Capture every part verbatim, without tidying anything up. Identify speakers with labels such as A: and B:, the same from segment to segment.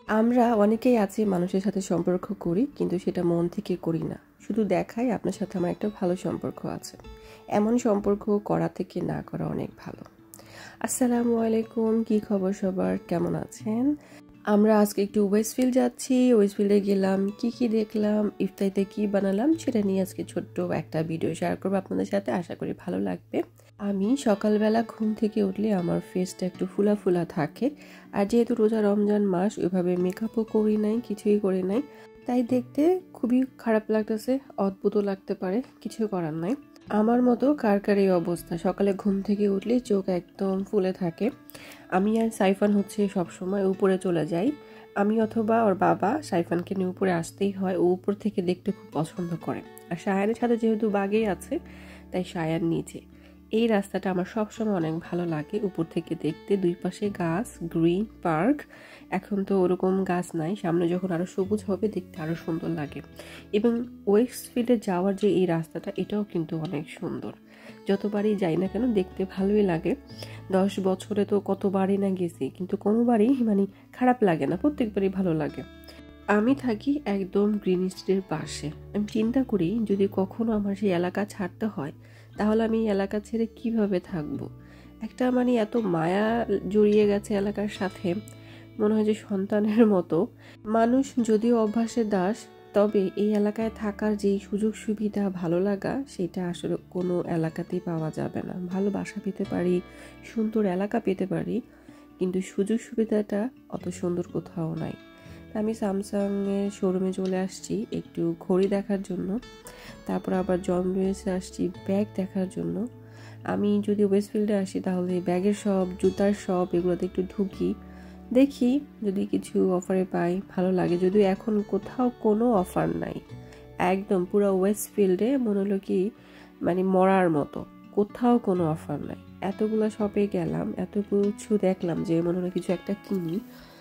A: আমরা অনেকেই আছি মানুষের সাথে সম্পর্ক করি কিন্তু সেটা মন থেকে করি না, শুধু দেখাই আপনার সাথে আমার একটা ভালো সম্পর্ক আছে। এমন সম্পর্ক করা থেকে না করা অনেক ভালো। আসসালামু আলাইকুম, কি খবর সবার, কেমন আছেন? আমরা আজকে একটু ওয়েস্টফিল্ড যাচ্ছি। ওয়েস্টফিল্ডে গেলাম, কি কি দেখলাম, ইফতারিতে কি বানালাম সেটা নিয়ে আজকে ছোট্ট একটা ভিডিও শেয়ার করবো আপনাদের সাথে। আশা করি ভালো লাগবে। আমি সকালবেলা ঘুম থেকে উঠলে আমার ফেসটা একটু ফুলা ফুলা থাকে, আর যেহেতু রোজা রমজান মাস ওইভাবে মেকআপও করি নাই, কিছুই করি নাই, তাই দেখতে খুবই খারাপ লাগতেছে, অদ্ভুতও লাগতে পারে, কিছু করার নাই। আমার মতো কার কার এই অবস্থা, সকালে ঘুম থেকে উঠলে চোখ একদম ফুলে থাকে। আমি আর সাইফান হচ্ছে সবসময় উপরে চলে যাই, আমি অথবা ওর বাবা সাইফানকে নিয়ে উপরে আসতেই হয়। ও উপর থেকে দেখতে খুব পছন্দ করে, আর সায়ানের সাথে যেহেতু বাগেই আছে তাই সায়ান নিচে। এই রাস্তাটা আমার সবসময় অনেক ভালো লাগে উপর থেকে দেখতে, দুই পাশে গাছ, গ্রিন পার্ক। এখন তো ওরকম গাছ নাই, সামনে যখন আরো সবুজ হবে দেখতে আরো সুন্দর লাগে। এবং ওয়েস্টফিল্ডে যাওয়ার যে এই রাস্তাটা, এটাও কিন্তু অনেক সুন্দর। যতবারই যাই না কেন দেখতে ভালোই লাগে। দশ বছরে তো কতবারই না গেছি, কিন্তু কোনোবারই মানে খারাপ লাগে না, প্রত্যেকবারই ভালো লাগে। আমি থাকি একদম গ্রিন স্ট্রিটের পাশে। আমি চিন্তা করি যদি কখনো আমার সেই এলাকা ছাড়তে হয় তাহলে আমি এই এলাকা ছেড়ে কিভাবে থাকবো। একটা মানে এত মায়া জড়িয়ে গেছে এলাকার সাথে, মনে হয় যে সন্তানের মতো। মানুষ যদিও অভ্যাসের দাস, তবে এই এলাকায় থাকার যেই সুযোগ সুবিধা, ভালো লাগা, সেটা আসলে কোনো এলাকাতেই পাওয়া যাবে না। ভালো বাসা পেতে পারি, সুন্দর এলাকা পেতে পারি, কিন্তু সুযোগ সুবিধাটা অত সুন্দর কোথাও নাই। আমি স্যামসাং এর শোরুমে চলে আসছি একটু ঘড়ি দেখার জন্য, তারপর আবার জন লুইসে আসছি ব্যাগ দেখার জন্য। আমি যদি ওয়েস্টফিল্ডে আসি তাহলে ব্যাগের শপ, জুতার শপ, এগুলোতে একটু ঢুকি, দেখি যদি কিছু অফারে পাই, ভালো লাগে। যদিও এখন কোথাও কোনো অফার নাই, একদম পুরো ওয়েস্টফিল্ডে মনে হলো কি মানে মরার মতো, কোথাও কোনো অফার নাই। এতগুলো শপে গেলাম, এত কিছু দেখলাম যে মনে হলো কিছু একটা কিনি।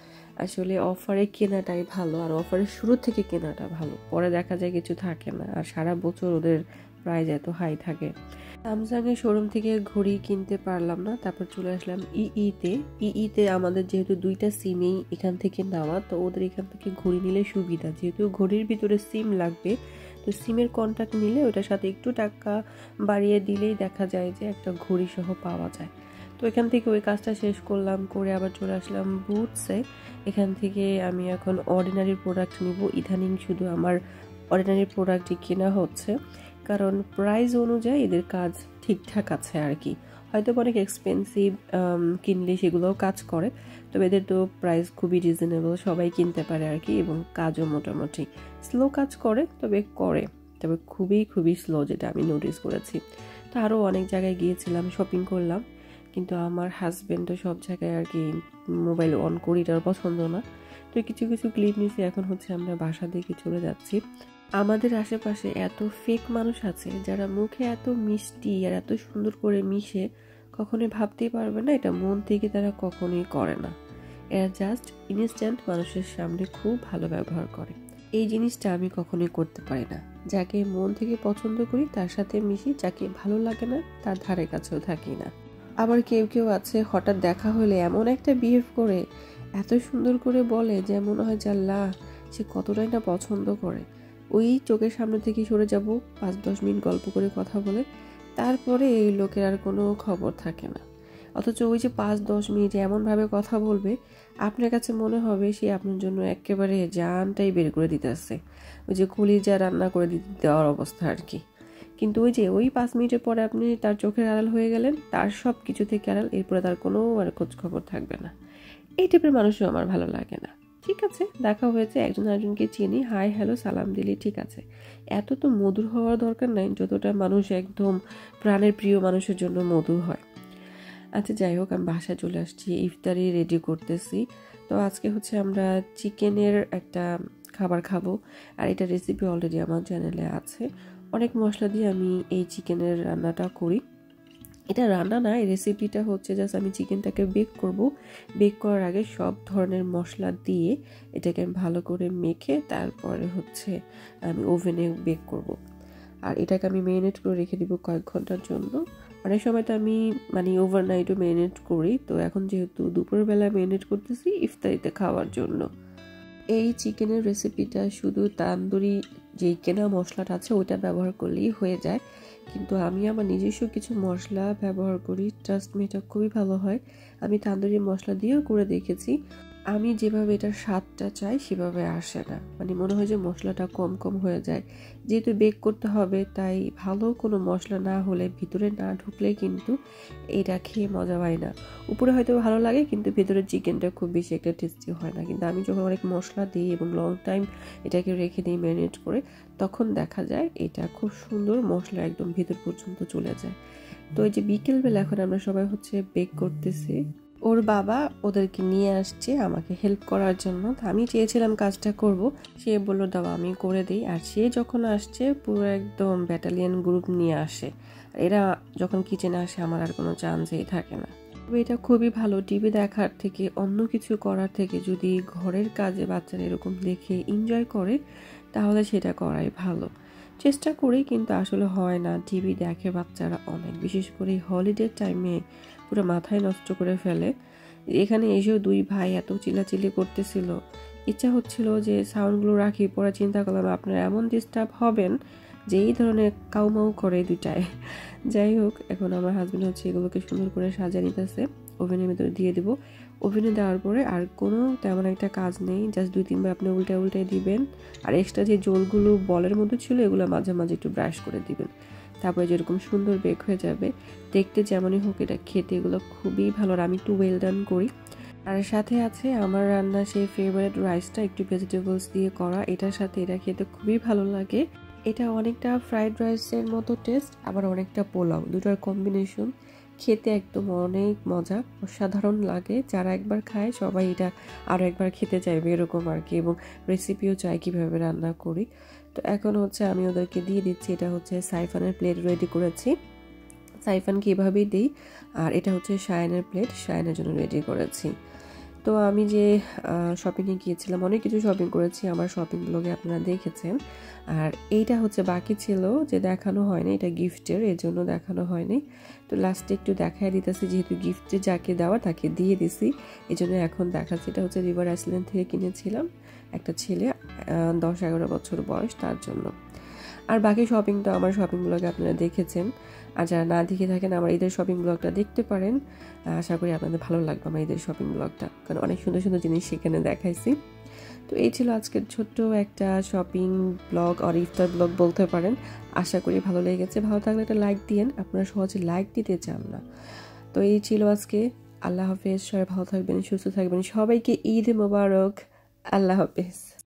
A: আসলে অফারে কেনাটাই ভালো, আর অফারের শুরু থেকে কেনাটা ভালো, পরে দেখা যায় কিছু থাকে না, আর সারা বছর ওদের প্রাইস এত হাই থাকে। স্যামসাং এর শোরুম থেকে ঘড়ি কিনতে পারলাম না, তারপর চলে আসলাম ইইতে। ইইতে আমাদের যেহেতু দুইটা সিমই এখান থেকে নেওয়া, তো ওদের এখান থেকে ঘড়ি নিলে সুবিধা, যেহেতু ঘড়ির ভিতরে সিম লাগবে, তো সিমের কন্ট্যাক্ট নিলে ওটার সাথে একটু টাকা বাড়িয়ে দিলেই দেখা যায় যে একটা ঘড়ি সহ পাওয়া যায়। তো এখান থেকে ওই কাজটা শেষ করলাম, করে আবার চলে আসলাম বুটসে। এখান থেকে আমি এখন অর্ডিনারি প্রোডাক্ট নিব। ইদানিং শুধু আমার অর্ডিনারি প্রোডাক্টই কেনা হচ্ছে, কারণ প্রাইস অনুযায়ী এদের কাজ ঠিকঠাক আছে আর কি। হয়তো অনেক এক্সপেন্সিভ কিনলে সেগুলোও কাজ করে, তবে এদের তো প্রাইস খুবই রিজনেবল, সবাই কিনতে পারে আর কি, এবং কাজও মোটামুটি স্লো কাজ করে, তবে করে, তবে খুবই খুবই স্লো, যেটা আমি নোটিস করেছি। তো আরও অনেক জায়গায় গিয়েছিলাম, শপিং করলাম, কিন্তু আমার হাজব্যান্ডও সব জায়গায় আর কি মোবাইল অন করি, এটার পছন্দ না। তো কিছু কিছু ক্লিপ নিয়েছি, এখন হচ্ছে আমরা বাসা দিকে চলে যাচ্ছি। আমাদের আশেপাশে এত ফেক মানুষ আছে যারা মুখে এত মিষ্টি আর এত সুন্দর করে মিশে, কখনোই ভাবতেই পারবে না এটা মন থেকে তারা কখনোই করে না। এরা জাস্ট ইনস্ট্যান্ট মানুষের সামনে খুব ভালো ব্যবহার করে। এই জিনিসটা আমি কখনোই করতে পারি না। যাকে মন থেকে পছন্দ করি তার সাথে মিশি, যাকে ভালো লাগে না তার ধারে কাছেও থাকি না। আবার কেউ কেউ আছে হঠাৎ দেখা হলে এমন একটা বিহেভ করে, এত সুন্দর করে বলে যে মনে হয় জাল্লা সে কতটাই না পছন্দ করে। ওই চোখের সামনে থেকে সরে যাব, পাঁচ দশ মিনিট গল্প করে কথা বলে, তারপরে এই লোকের আর কোনো খবর থাকে না। অথচ ওই যে পাঁচ দশ মিনিট এমনভাবে কথা বলবে, আপনার কাছে মনে হবে সে আপনার জন্য একেবারে জানটাই বের করে দিতেছে, ওই যে কলিজা রান্না করে দেওয়ার অবস্থা আর কি। কিন্তু ওই যে ওই পাঁচ মিনিটের পরে আপনি তার চোখের আড়াল হয়ে গেলেন, তার সব কিছু থেকে আড়াল, এরপরে তার কোনো আর খোঁজ খবর থাকবে না। এই টাইপের মানুষও আমার ভালো লাগে না। ঠিক আছে, দেখা হয়েছে, একজন আরেকজনকে চিনি, হাই হ্যালো সালাম দিলি, ঠিক আছে, এত তো মধুর হওয়ার দরকার নাই যতটা মানুষ একদম প্রাণের প্রিয় মানুষের জন্য মধুর হয়। আচ্ছা যাই হোক, আমি বাসায় চলে আসছি, ইফতারি রেডি করতেছি। তো আজকে হচ্ছে আমরা চিকেনের একটা খাবার খাবো, আর এটা রেসিপি অলরেডি আমার চ্যানেলে আছে। অনেক মশলা দিয়ে আমি এই চিকেনের রান্নাটা করি। এটা রান্না না, এই রেসিপিটা হচ্ছে জাস্ট আমি চিকেনটাকে বেক করব। বেক করার আগে সব ধরনের মশলা দিয়ে এটাকে আমি ভালো করে মেখে তারপরে হচ্ছে আমি ওভেনে বেক করব। আর এটাকে আমি ম্যারিনেট করে রেখে দিব কয়েক ঘন্টার জন্য। অনেক সময় তো আমি মানে ওভারনাইটও ম্যারিনেট করি, তো এখন যেহেতু দুপুরবেলা ম্যারিনেট করতেছি ইফতারিতে খাওয়ার জন্য। এই চিকেনের রেসিপিটা শুধু তান্দুরি যে কেনা মশলাটা আছে ওইটা ব্যবহার করলেই হয়ে যায়, কিন্তু আমি আমার নিজস্ব কিছু মশলা ব্যবহার করি। ট্রাস্ট মি, এটা খুবই ভালো হয়। আমি তান্দুরি মশলা দিয়েও করে দেখেছি, আমি যেভাবে এটার স্বাদটা চাই সেভাবে আসে না, মানে মনে হয় যে মশলাটা কম কম হয়ে যায়। যেহেতু বেক করতে হবে তাই ভালো কোনো মশলা না হলে, ভিতরে না ঢুকলে কিন্তু এটা খেয়ে মজা পাই না। উপরে হয়তো ভালো লাগে কিন্তু ভিতরে চিকেনটা খুব বেশি একটা টেস্টি হয় না। কিন্তু আমি যখন অনেক মশলা দিই এবং লং টাইম এটাকে রেখে দিই ম্যারিনেট করে, তখন দেখা যায় এটা খুব সুন্দর মশলা একদম ভিতর পর্যন্ত চলে যায়। তো এই যে বিকেলবেলা এখন আমরা সবাই হচ্ছে বেক করতেছি, ওর বাবা ওদেরকে নিয়ে আসছে আমাকে হেল্প করার জন্য। আমি চেয়েছিলাম কাজটা করব, সে বললো দাও আমি করে দিই। আর সে যখন আসছে পুরো একদম ব্যাটালিয়ন গ্রুপ নিয়ে আসে, এরা যখন কিচেনে আসে আমার আর কোনো চান্সই থাকে না। তবে এটা খুবই ভালো, টিভি দেখার থেকে অন্য কিছু করার থেকে যদি ঘরের কাজে বাচ্চারা এরকম দেখে এনজয় করে তাহলে সেটা করাই ভালো। চেষ্টা করি কিন্তু আসলে হয় না। টিভি দেখে বাচ্চারা অনেক, বিশেষ করে হলিডে টাইমে পুরো মাথায় নষ্ট করে ফেলে। এখানে এসেও দুই ভাই এত চিল্লাচিল্লি করতেছিল, ইচ্ছা হচ্ছিল যে সাউন্ডগুলো রাখি, পরে চিন্তা করলাম আপনারা এমন ডিস্টার্ব হবেন যে এই ধরনের কাউমাউ করে দুইটায়। যাই হোক, এখন আমার হাজব্যান্ড হচ্ছে এগুলোকে সুন্দর করে সাজিয়ে নিতেছে, ওভেনের ভিতরে দিয়ে দেবো। ওভেনে দেওয়ার পরে আর কোনো তেমন একটা কাজ নেই, জাস্ট দুই তিনবার আপনি উল্টায় উল্টায় দিবেন। আর এক্সট্রা যে জলগুলো বলের মধ্যে ছিল এগুলো মাঝে মাঝে একটু ব্রাশ করে দিবেন, তারপরে যেরকম সুন্দর বেক হয়ে যাবে। দেখতে যেমনই হোক এটা খেতে এগুলো খুবই ভালো। আর আমি একটু ওয়েল ডান করি। আর সাথে আছে আমার রান্না সেই ফেভারিট রাইসটা, একটু ভেজিটেবলস দিয়ে করা, এটার সাথে এটা খেতে খুবই ভালো লাগে। এটা অনেকটা ফ্রাইড রাইসের মতো টেস্ট, আবার অনেকটা পোলাও, দুটার কম্বিনেশন। খেতে একদম অনেক মজা, অসাধারণ লাগে। যারা একবার খায় সবাই এটা আরও একবার খেতে চাইবে এরকম আর কি, এবং রেসিপিও চাই কীভাবে রান্না করি। তো এখন হচ্ছে আমি ওদেরকে দিয়ে দিচ্ছি। এটা হচ্ছে সাইফানের প্লেট রেডি করেছি, সাইফানকে এভাবেই দিই। আর এটা হচ্ছে শায়ানের প্লেট, শায়ানের জন্য রেডি করেছি। তো আমি যে শপিংয়ে গিয়েছিলাম, অনেক কিছু শপিং করেছি, আমার শপিং ব্লগে আপনারা দেখেছেন। আর এইটা হচ্ছে বাকি ছিল যে দেখানো হয়নি, এটা গিফটের, এর জন্য দেখানো হয়নি। তো লাস্টে একটু দেখাই দিতেছি, যেহেতু গিফটে যাকে দেওয়া তাকে দিয়ে দিছি, এই জন্য এখন দেখাচ্ছি। এটা হচ্ছে রিভার আইসল্যান্ড থেকে কিনেছিলাম, একটা ছেলে দশ এগারো বছর বয়স, তার জন্য। আর বাকি শপিংটা আমার শপিং ব্লগে আপনারা দেখেছেন। আর যারা না দেখে থাকেন আমার ঈদের শপিং ব্লগটা দেখতে পারেন, আশা করি আপনাদের ভালো লাগবে আমার ঈদের শপিং ব্লগটা, কারণ অনেক সুন্দর সুন্দর জিনিস সেখানে দেখাইছি। তো এই ছিল আজকের ছোট্ট একটা শপিং ব্লগ আর ইফতার ব্লগ বলতে পারেন। আশা করি ভালো লেগেছে। ভালো থাকলে একটা লাইক দিয়েন, আপনারা সহজে লাইক দিতে চান না। তো এই ছিল আজকে। আল্লাহ হাফেজ, সবাই ভালো থাকবেন, সুস্থ থাকবেন, সবাইকে ঈদ মোবারক। আল্লাহ হাফেজ।